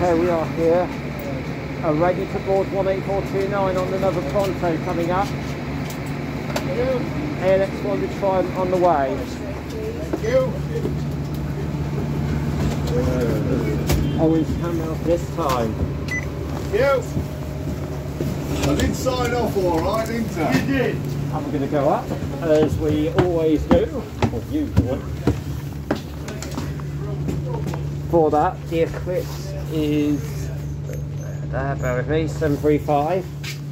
Okay, we are here, ready to board 18429 on another Pronto coming up. ALX400 Trident on the way. Thank you. Owen's coming off this time. Thank you. I did sign off alright, didn't I? You did. And we're going to go up, as we always do, or usually. For that, the Eclipse is, bear with me, 735.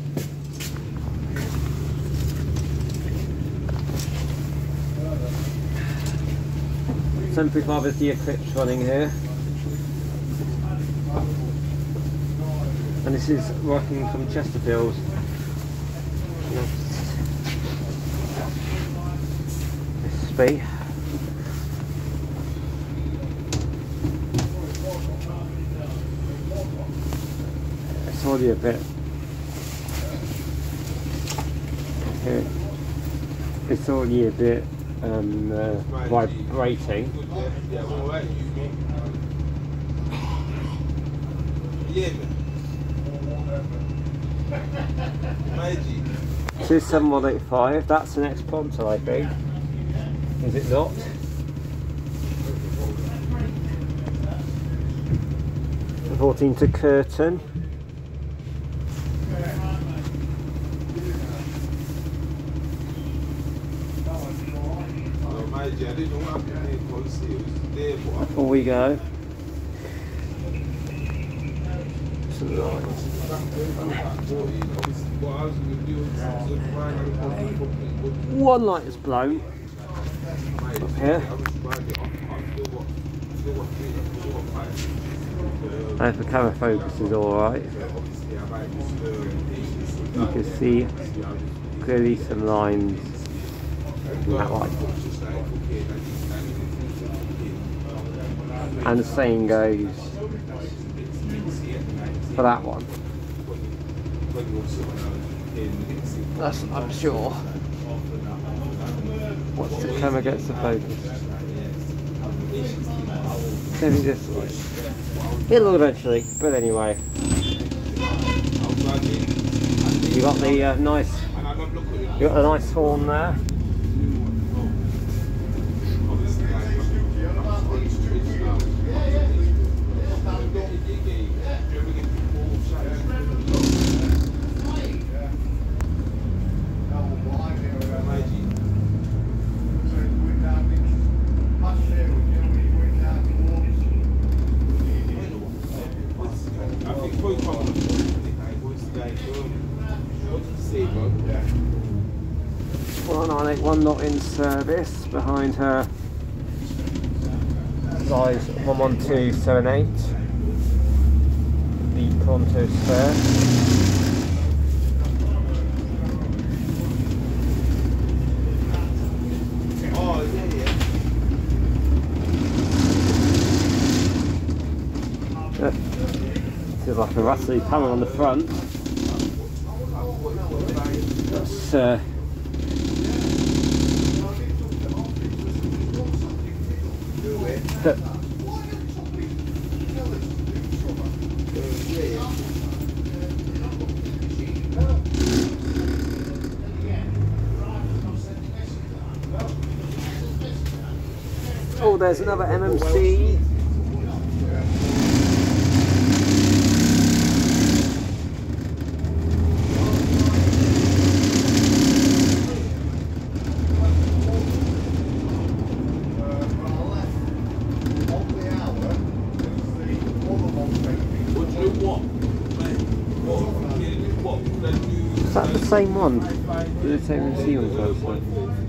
Is the Eclipse running here. And this is working from Chesterfield. This speed. It's already a bit here. It's already a bit vibrating. This is 7185. That's the next Pronto, I think. Is it not? Reporting to Curtain. Before we go, one light is blown up here. I hope the camera focus is alright. You can see clearly some lines in that light. And the same goes for that one. That's, I'm sure. Once the camera gets the focus. Maybe this way. It'll eventually, but anyway. You got the nice horn there. One not in service behind her, size 11278, the Pronto spare. Oh, yeah. Feels like a rattly panel on the front. That's oh, there's another MMC. Is that the same one? Did it say MMC on the first one?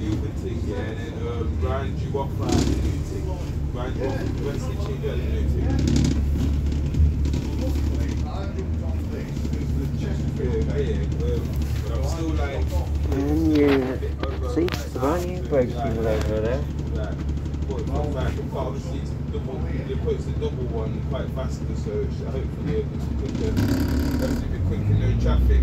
And you see, it's a brand new brake people over there. They put the double one quite faster, so hopefully it'll be quick and no traffic.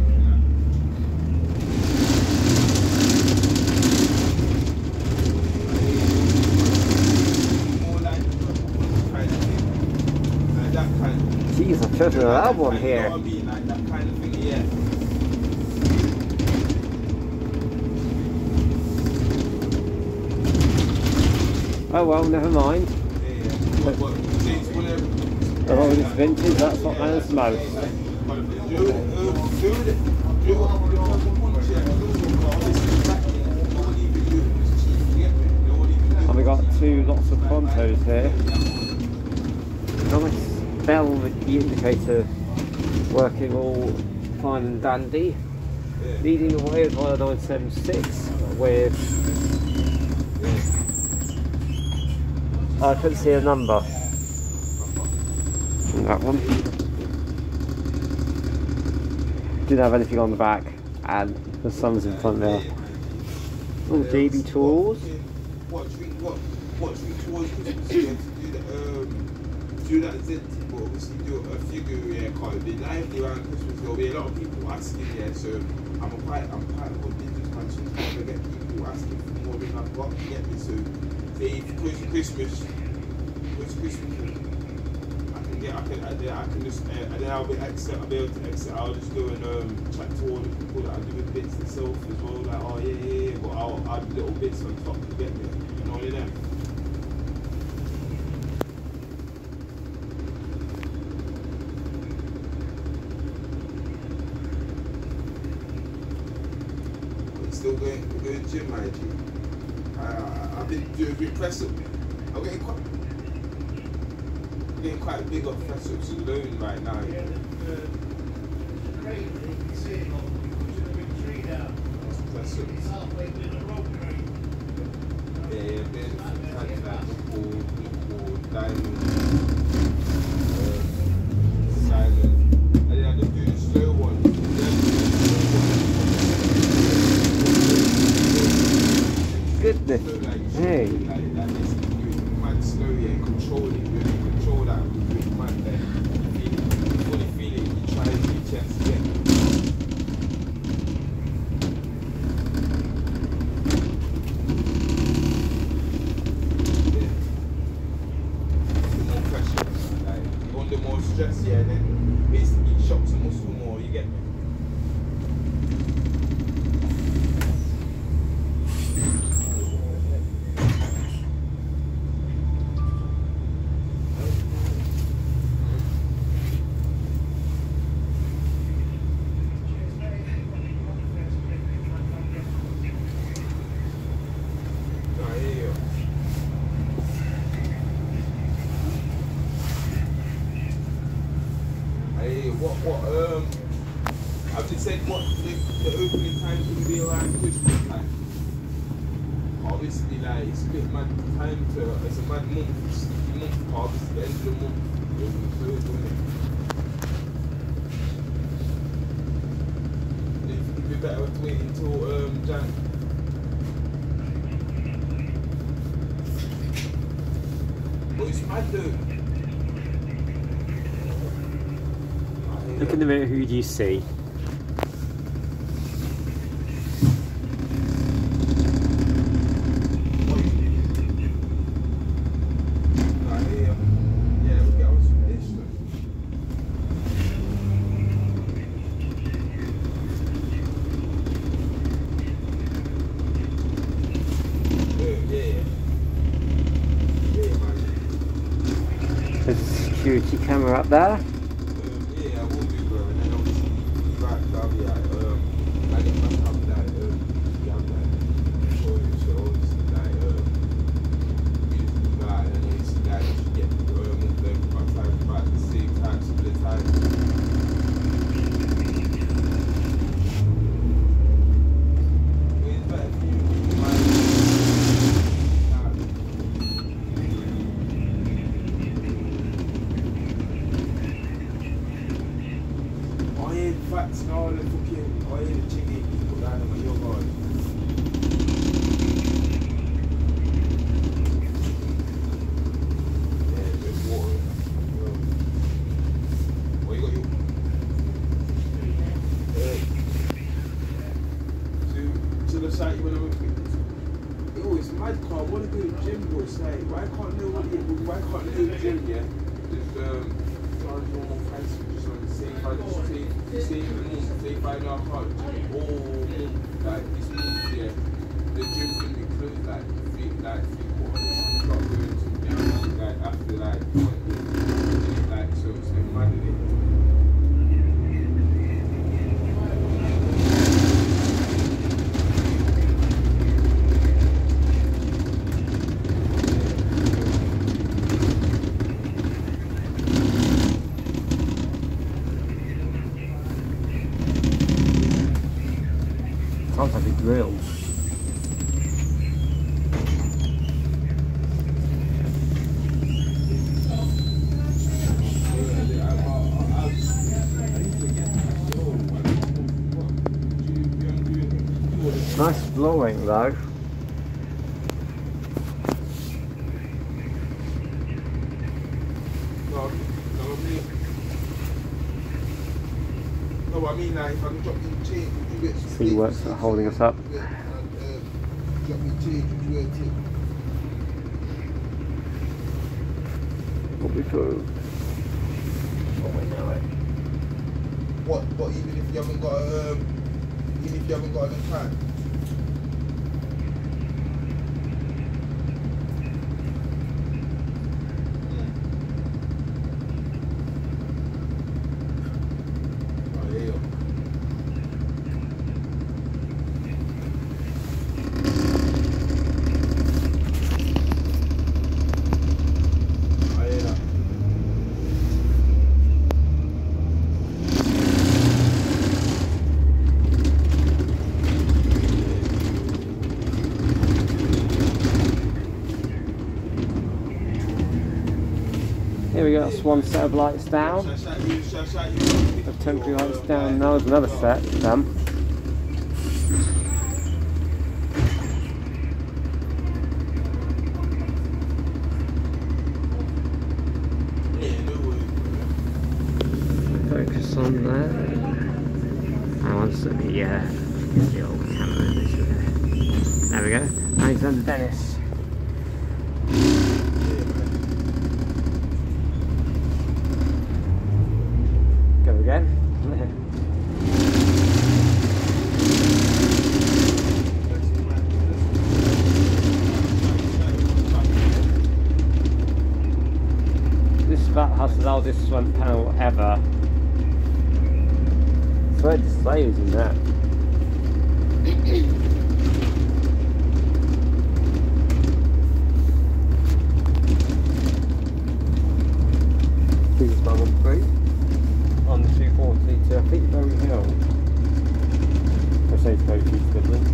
More like that kind of Jeez, I've chosen a loud one here. You know what I mean? Like that kind of thing, yeah. Oh well, never mind. Oh, it's vintage, that's what matters most. And we got lots of Prontos here. Nice bell with the indicator working all fine and dandy. Leading the way is 1976 with... I couldn't see a number. That one. Didn't have anything on the back, and the sun's in front there. Oh, JB Tools. What do you think towards Christmas year to do that Zed, but obviously do a figure, yeah, quite a bit lively around Christmas. There'll be a lot of people asking, yeah, so I'm quite a good business man, so I'm trying to get people asking for more than I've got to get me. So say if Christmas, I can just, and then I'll be able to exit. I'll just go and chat to all the people that are doing bits themselves as well. Like, oh yeah, but I'll add little bits on top to get me. You know what I mean? It's still going gym, my G. I've been doing press up. I'm getting quite big on press ups alone right now. Yeah, press ups. Yeah, been like knuckle, diamond, silent. And then I just do the slow one. Goodness. Hey. Mad slow, yeah, controlling, really control that with mad there. Fully feel it, you try to do your chest, yeah. The more pressure, like, under more stress, yeah, then basically it shocks the muscle more, you get me? I've just said what the opening time can be around Christmas time. Obviously, like, it's a bit mad time to, it's a mad month, it's a month, obviously the end of the month, it'll be closed, won't it? It'd be better to wait until Jan. But it's mad though. Look in the mirror, who do you see? There's a security camera up there. It's mad, I want to go to the gym, but it's like, why can't nobody, why can't no gym, yeah? Just charge normal price. say if I know I can't do it all month, like this month, yeah, the gym's gonna be closed like 3/4. It's not going to be like after like 1 year, like so it's like mad in it. Sounds like a drill. Nice blowing though. No, I mean like if I can drop you change, would you get some See what's holding us up. drop me change, would you get a tip? Put me through. Oh, we know it. What even if you haven't got enough time? Here we go, that's one set of lights down. The temporary lights down, now there's another set done. Focus on there. I want to see the old camera. There we go. Alexander Dennis. Again. This is about has the oldest front panel ever. It's very displays in that. Biggest one on 3. On the 240 to I think Berry Hill. For Stagecoach East Midlands.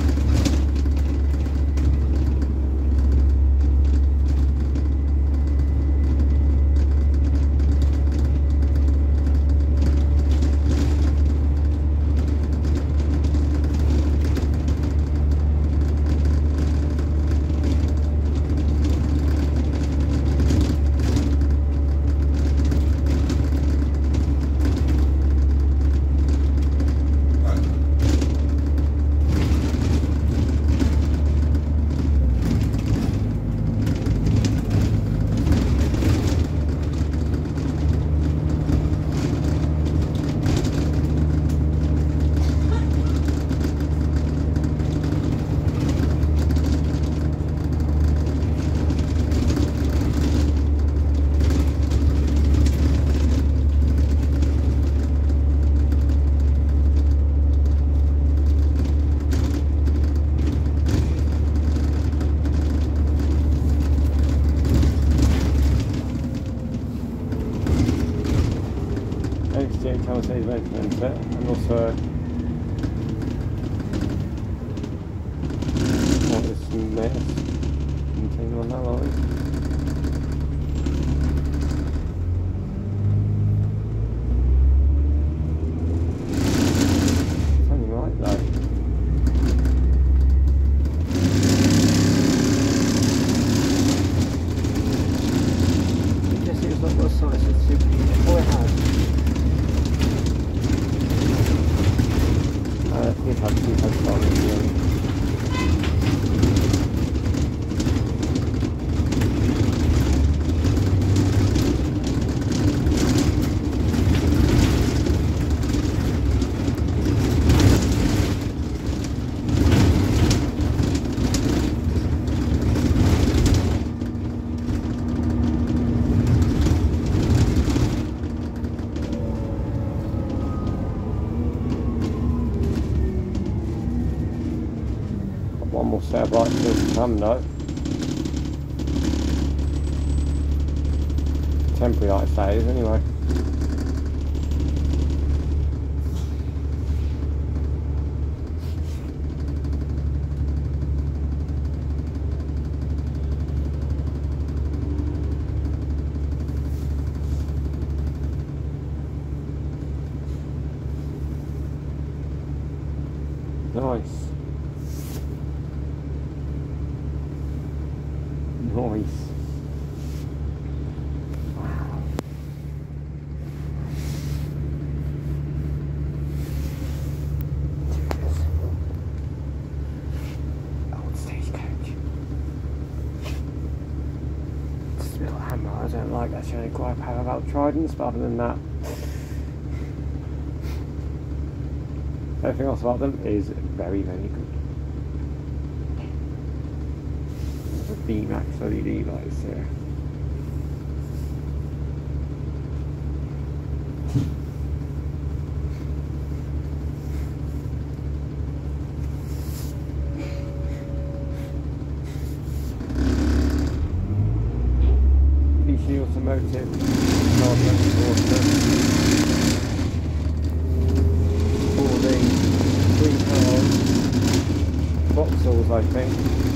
And also what is some mess contained on that line. It's only right though. It was not what size it's super. Oh, it has. We've had 2 heads on it. normal set of lights still to come though. Temporary lights that is anyway. Nice. Nice. Wow. Old Stagecoach. Just a little hammer I don't like. That's the only gripe I have about Tridents, but other than that, everything else about them is very, very good. The B-Max LED lights here. PC Automotive, Vauxhalls, I think.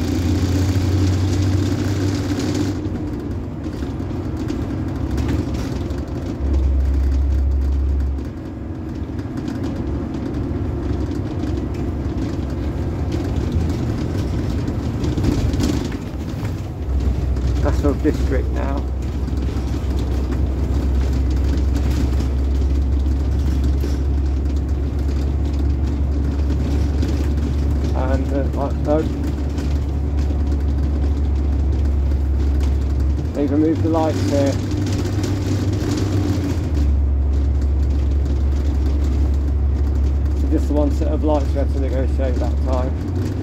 Mansfield district now. No. They've removed the lights here. So just the one set of lights we had to negotiate that time.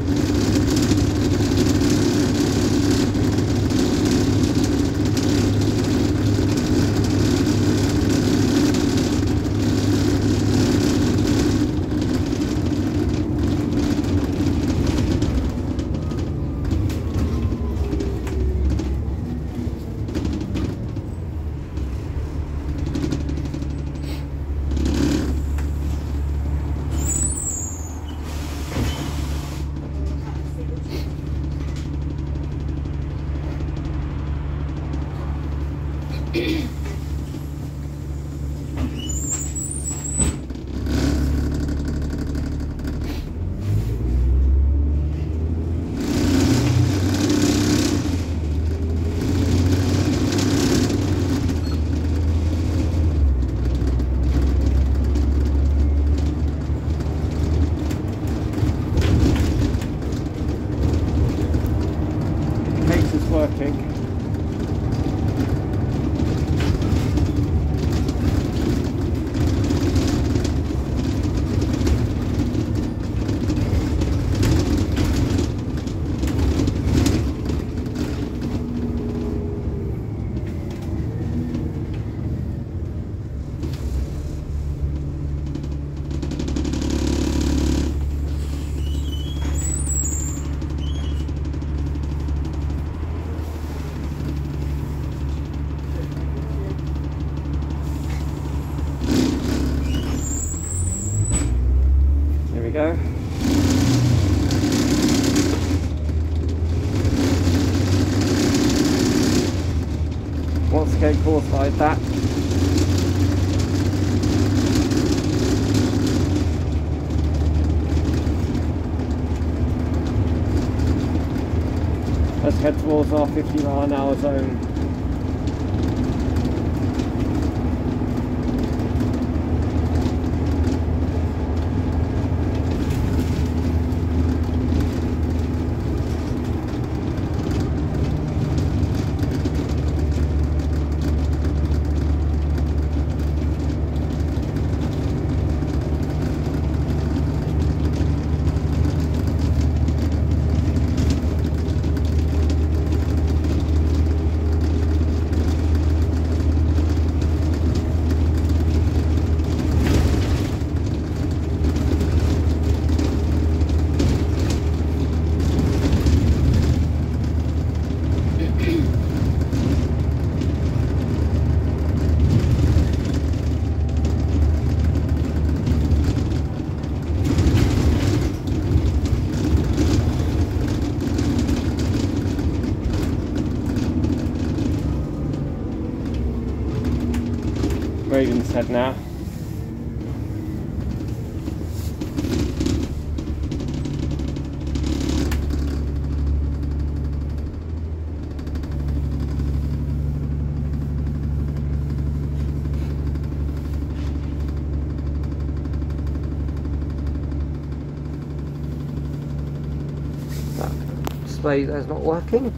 Working. Go. Once again, course like that. Let's head towards our 50-mile-an-hour zone. head now. That display is not working.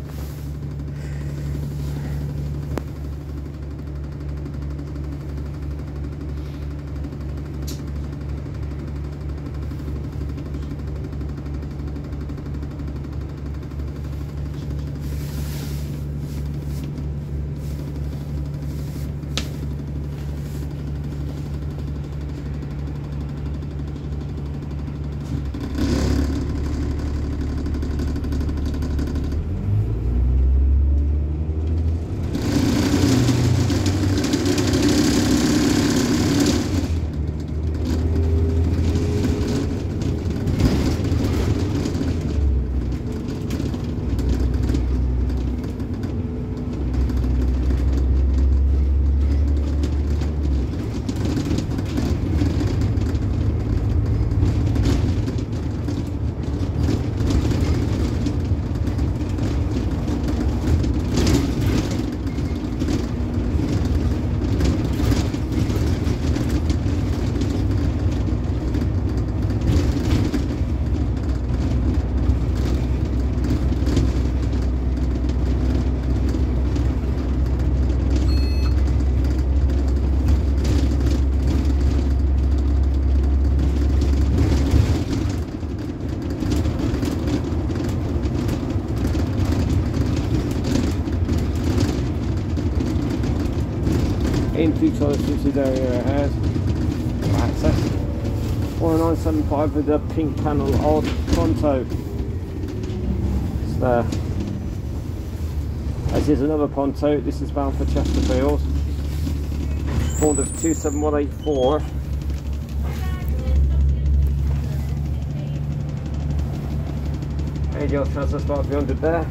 Into solicited area ahead. Access 1975 with the pink panel odd Pronto. It's there. This is another Pronto. This is bound for Chesterfield. Ford of 27184. ADL transfer spark 300 there.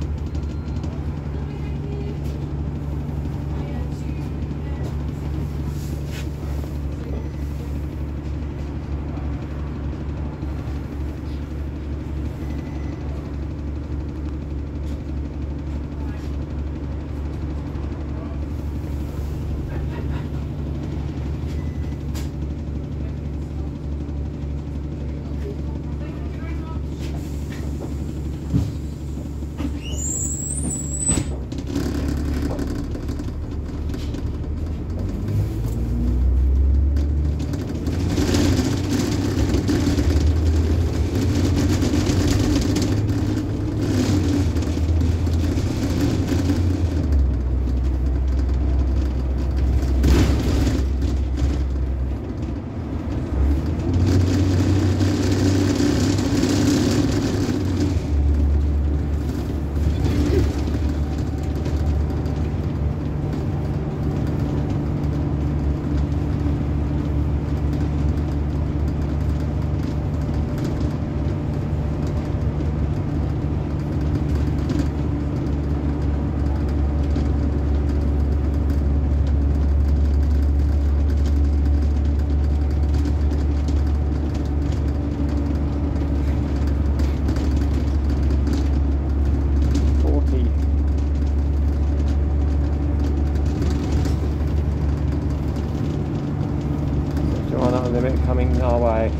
Limit coming our way.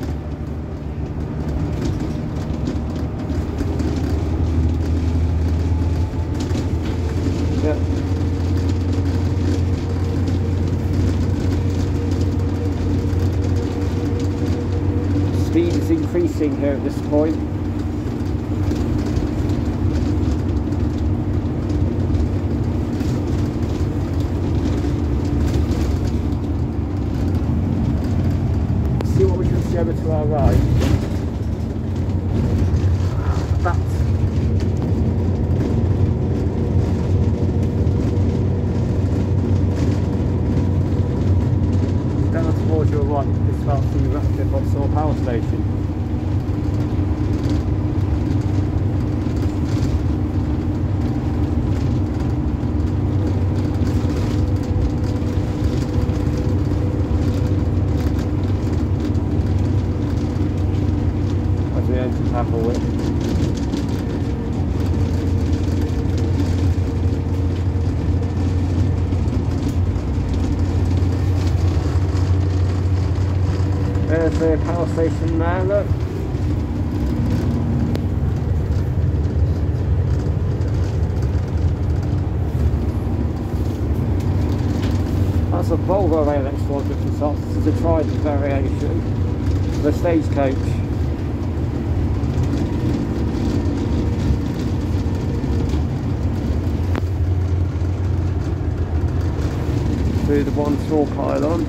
Yep. Speed is increasing here at this point. Over to our right. That's down towards your right. This starts the Ratcliffe Offshore Power Station. tackle whip. There's the power station there, look. That's a Volvo ALX400 from top. This is a Trident variation. The Stagecoach. Through the one small pylon.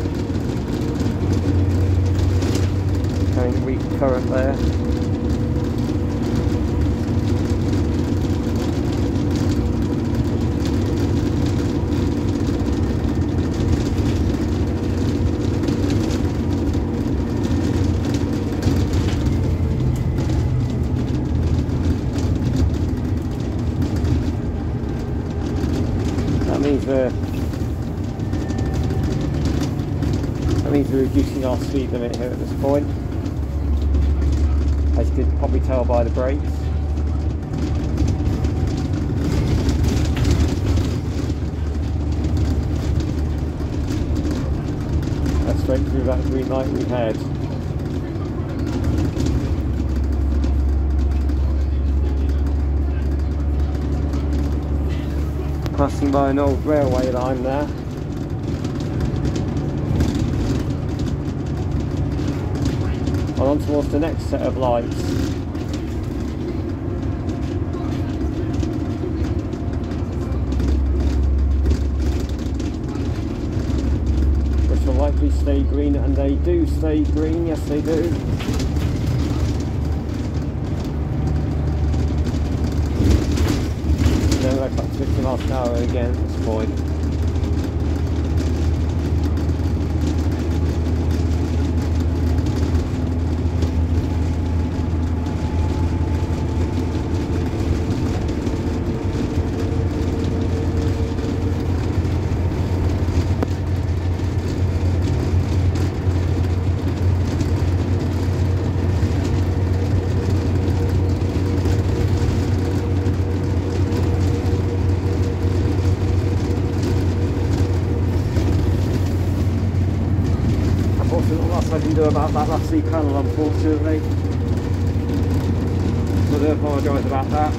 Carrying weak current there. That means we're reducing our speed limit here at this point, as you could probably tell by the brakes. That's straight through that green light we had. Passing by an old railway line there. On towards the next set of lights. Which will likely stay green, and they do stay green, yes they do. Then we're up to 50 miles an hour again at this point. I can do about that last C panel, unfortunately. So I do apologise about that.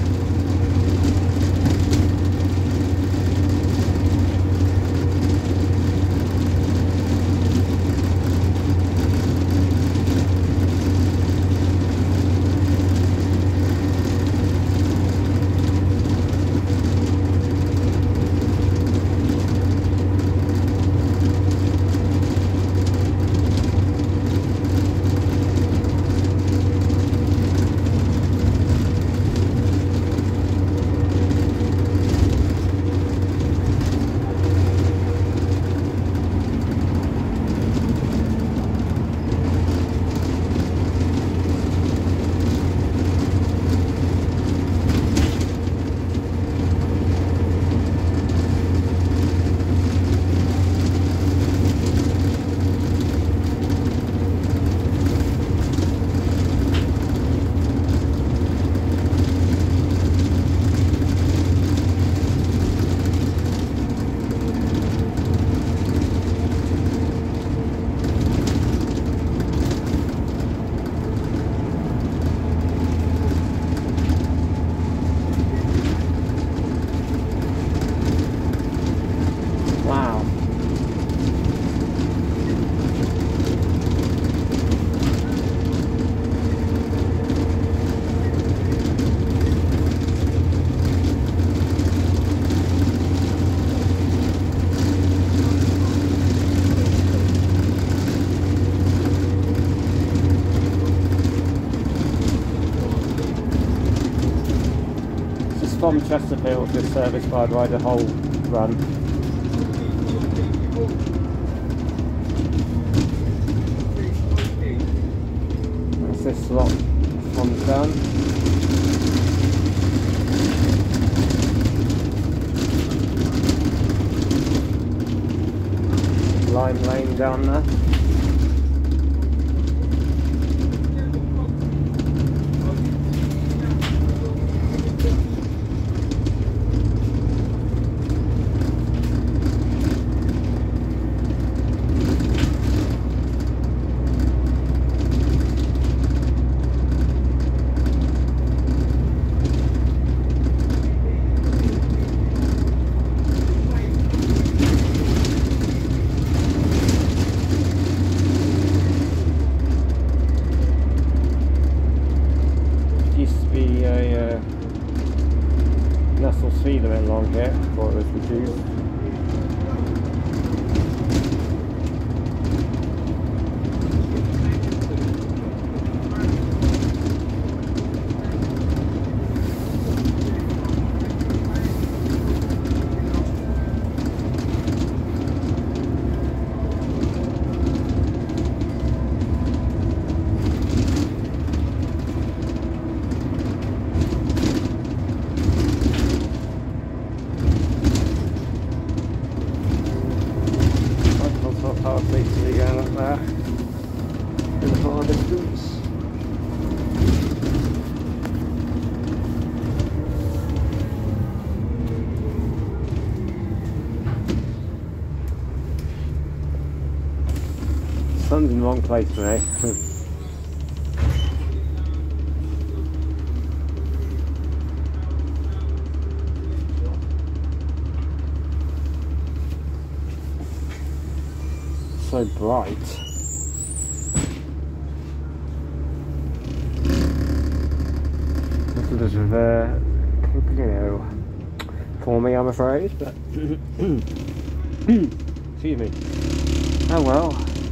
From Chesterfield to service by Rider Hole run. That's this lot. This one's done. Lime lane down there. along here before it was reduced. Sun's in the wrong place today. So bright. This is a video for me, I'm afraid, but excuse me. Oh well.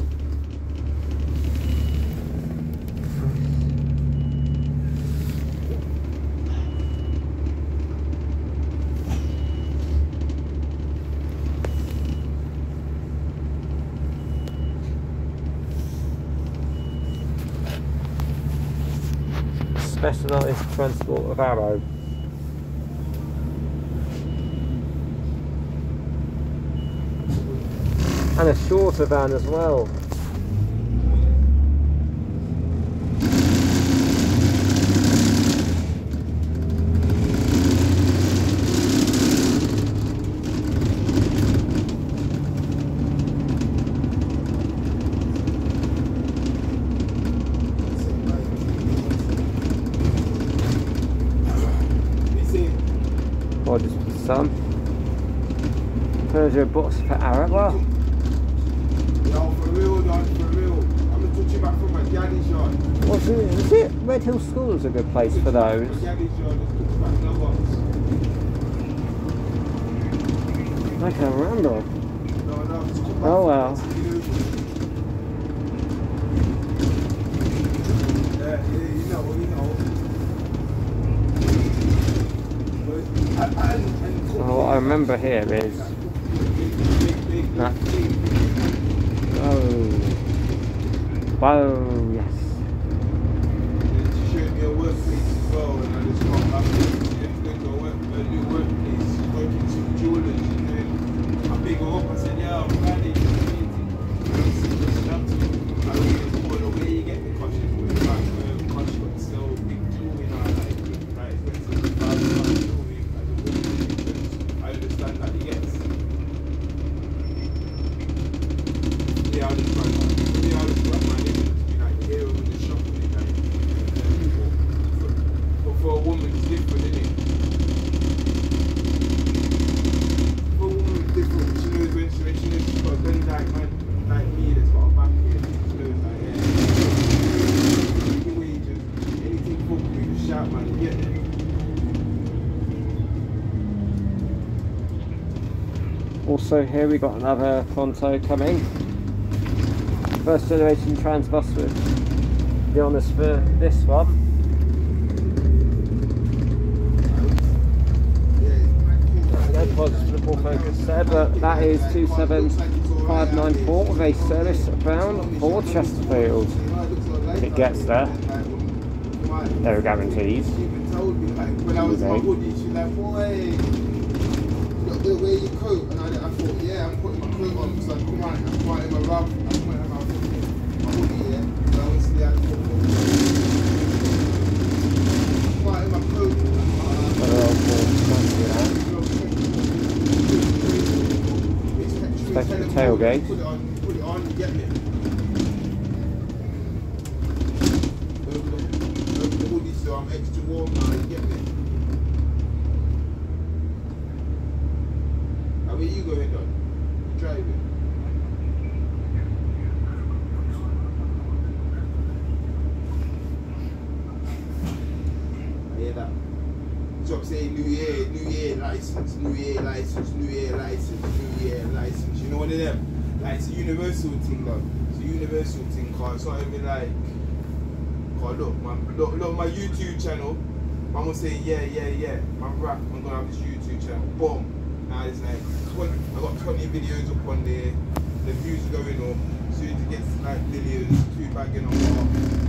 Specialised transport of arrow. And a shorter van as well. Just for some Peugeot box for Arab. Well, yo, for real, dog, for real. I'm gonna touch you back from my daddy's yard. What's it? Is it Red Hill School is a good place for those? My daddy's yard, just touch you back in the box. I can remember. No, just come back. Oh well. You know. Well, what I remember here is that. Whoa, yes. She showed me a workplace as well, and I just got back to a new workplace, working some jewelers, and then I pick her up and said, yeah, I'm glad it's I don't even know the way you get the conscious with that conscious got so big jewelry now, like expensive jewelry. I understand that he gets. Yeah, I just find that. Yeah, I just got my name to be like here with the shop and like, but for a woman it's different, isn't it? For a woman it's different. She knows when she knows she's got a belly like man, like me that's got a back here. She knows like anything fuck me, just shout man, you get it. Also here we got another Pronto coming. First generation trans bus with the honours for this one. No full focus there, but that is 27594 with a service bound for Chesterfield. If it gets there, there are guarantees. When I was in my hoodie, she's like, boy, you wear your coat, and I thought, yeah, I'm putting my coat on because I'm quite in my rub, I'm putting my hoodie, yeah, so obviously I thought, quite in my coat, Especially the tailgate. Put it on, you get me. Over the hoodie, so I'm extra warm now, you get me. Where you going, Don? You driving? I hear that. So I'm saying New Year license, New Year license, New Year license, New Year license. You know one of them? Like it's a universal thing, though. It's a universal thing, cause it's not even like, cause look my YouTube channel. I'm gonna say yeah. My rap, I'm gonna have this YouTube channel. Boom. Now it's like 20. I got 20 videos up on there. The views are going up. Soon as it gets like millions, 2 bagging on what.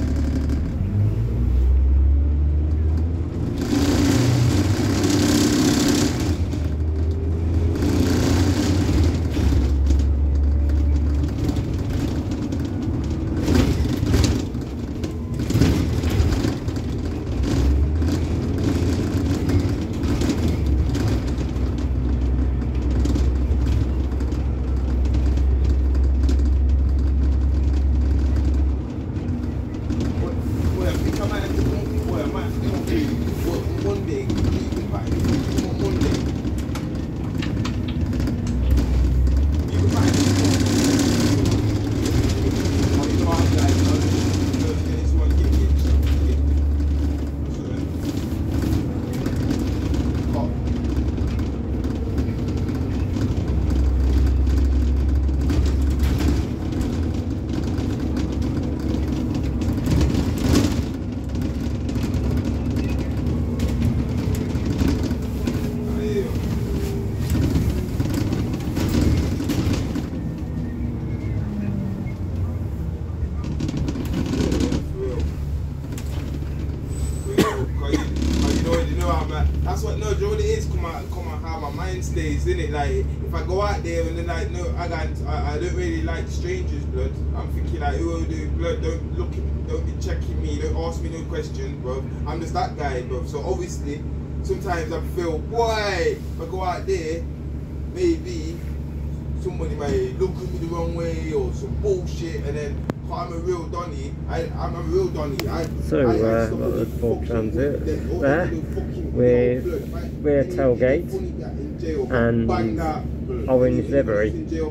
Innit? Like if I go out there and then like no, I don't really like strangers, blood. I'm thinking like who will do blood? Don't be checking me, don't ask me no questions, bro. I'm just that guy, bro. So obviously sometimes I feel, boy, if I go out there, maybe somebody might look at me the wrong way or some bullshit, and then I'm a real Donny. I'm a real Donny. So got the full transit there. We're tailgate and orange livery.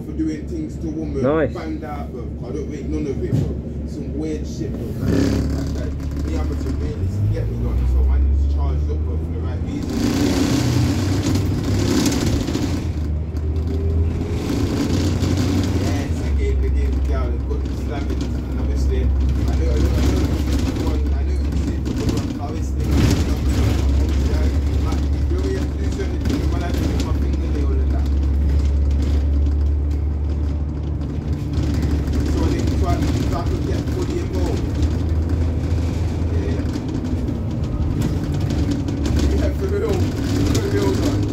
Nice. I don't rate none of it, bro. Some weird shit, bro. Me, I'm to really get me done, so I need to charge up, bro, for the right reason. Yes, I gave the girl a good slamming, and obviously, I know it's it, obviously, you have to do certain things when I do my fingernail and that. So I could get fully involved. Yeah, for real done.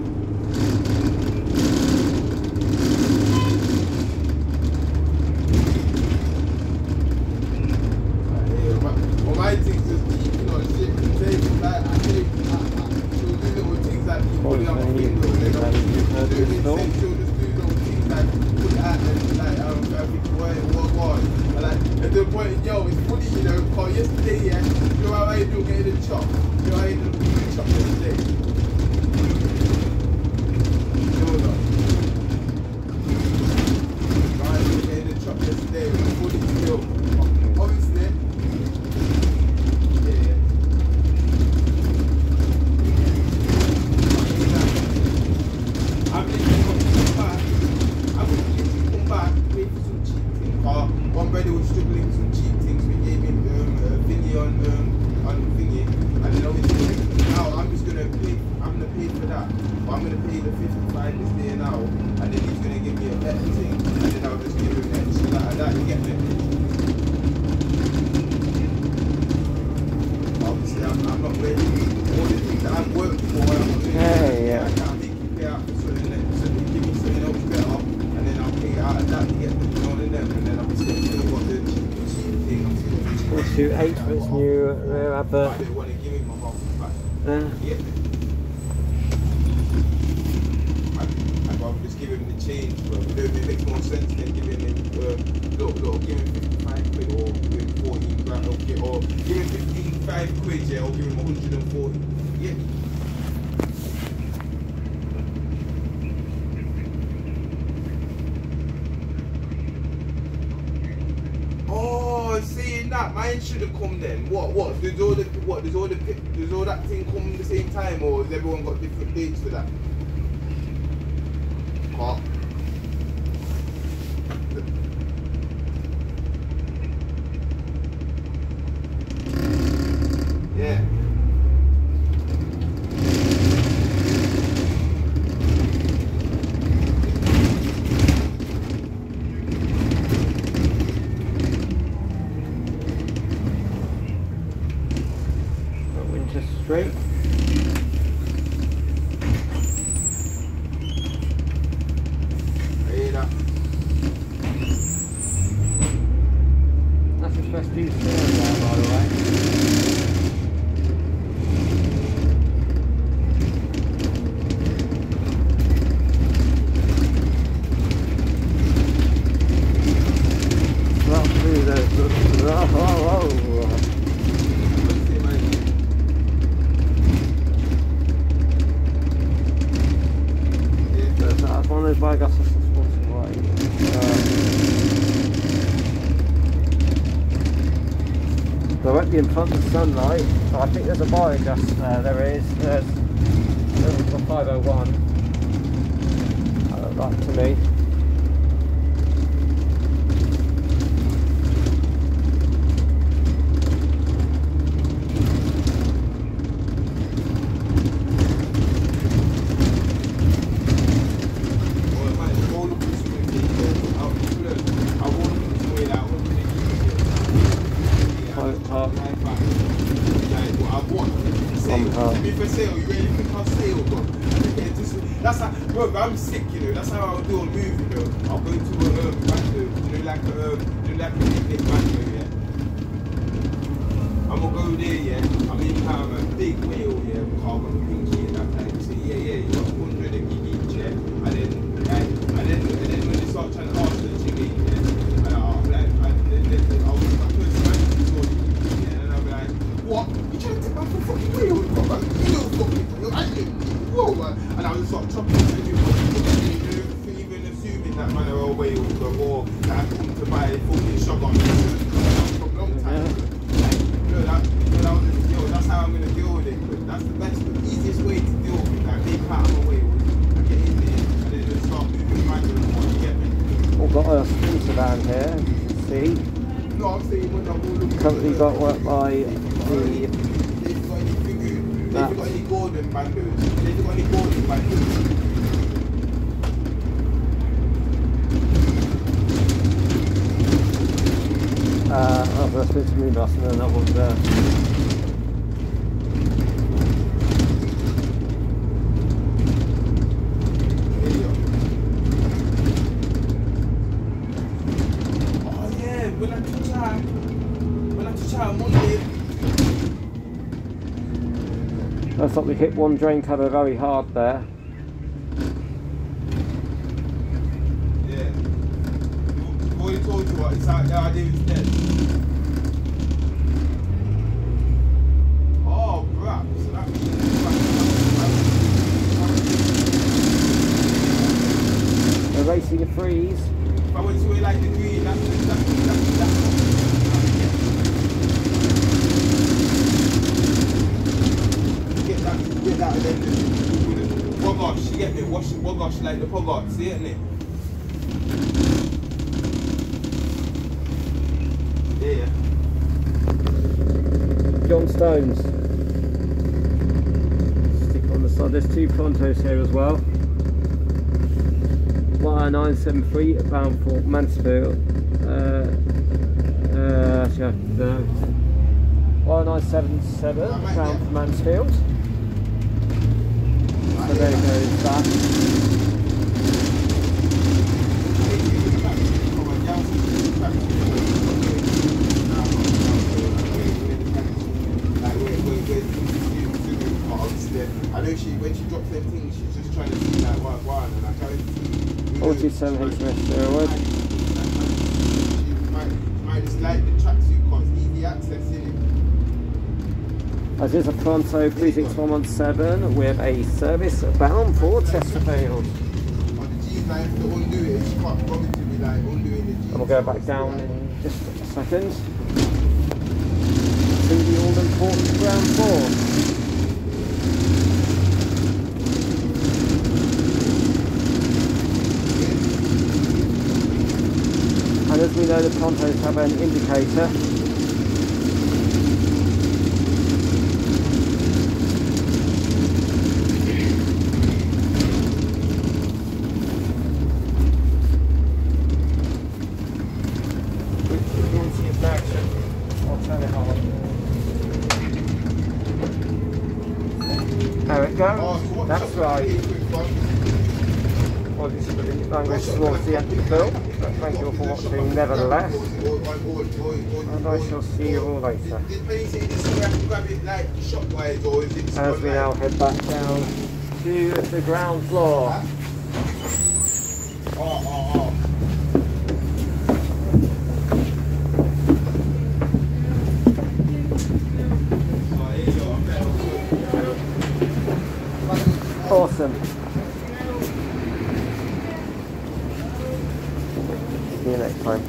Well, my things just keep, you know, shit, take, like, I take, she'll do little things like keep putting up a window, and then she'll just do little things like put it out and like, I think, what, and like, at the point, yo, it's funny, you know, because yesterday, yeah, you know how I ended up getting a chop, you know how I ended up getting a chop yesterday. You know that. I ended up getting a chop yesterday, it was funny still. Obviously, one brother was struggling with some cheap things. We gave him a thingy on thingy, and then obviously now I'm gonna pay for that. But I'm gonna pay the 55 this day now, and then he's gonna give me a better thing, and then I'll just give him extra like that. You get me? Obviously, I'm not ready. All the things that I've worked for, I'm not doing. I can't make you pay out for something that give me something else better, and then I'll pay out of that to get the loan in them, and then I'm still got the cheap thing. I'm still got the cheap thing. 428 for its new advert. I don't want to give him my half back. Yeah. I'd rather just give him the change, bro. It makes more sense than giving him give him 55 quid or give him 14 grand, or give him 55 quid, yeah, or give him 140. Yeah. Oh, saying that, mine should have come then. What? Does all that thing come at the same time, or has everyone got different dates for that? What? Yeah. Straight. That's a festive sound there, by the way. Not through those. One of those biogas systems right. Directly in front of the sunlight, so I think there's a biogas there. There is. There's a 501. That to me. I'm sick, you know. That's how I'll do a movie, you know. I'll go to a bando, you know, like a picnic bando, yeah. I'm gonna go there, yeah. I'm in town, a big wheel, yeah. Car got a pinky and that time. So yeah, you got 100 and you each, yeah. And then when they start trying to ask the chicken, yeah. And I'll be like, I'll be my personality story, yeah. And I'll be like, what? You trying to take my fucking wheel, bro? You know, fucking, whoa, and I was sort of chopping even assuming that man are away or that I come to buy a fucking shotgun from a long time. That's how I'm gonna deal with it. But that's the easiest way to deal with that. Make out of my way was get in there and then just start moving manually once you get me. We've got a scooter down here, as you can see. No, I'm saying when I'm all looking. Currently got work by the. If you've got any Gordon bandos, if you've got any Gordon bandos. I've got to switch to me bus and then that one's there. Oh yeah, when I touch out Monday. Looks like we hit one drain cover very hard there. Yeah. I've already told you what, it's out there, I did instead. Oh, crap. So that They're racing a freeze. If I went to it like the green, that's get that and then just pogosh, you get me? Wash the pogosh like the pogosh, see it, innit? Yeah. John Stones. Stick on the side. There's two Prontos here as well. 973 bound for Mansfield. Actually, I don't know. 1977 bound for Mansfield. So there goes that. I know when she drops them things, she's just trying to see like why, and I can't. 47 HMS steroid. She might just like the tracksuit because easy access in it. As is a Pronto 36117 with a service bound for Chesterfield. On the G's, I have to undo it. She can't promise to be like undoing the G's. And we'll go back down in just a second. to the all-important ground floor. And as we know, the Prontos have an indicator. I'll turn it on. There it goes. That's right. Well, this is a bit longer towards the end of the film, but thank you all for watching nevertheless, and I shall see you all later. As we now head back down to the ground floor. Awesome. See you next time.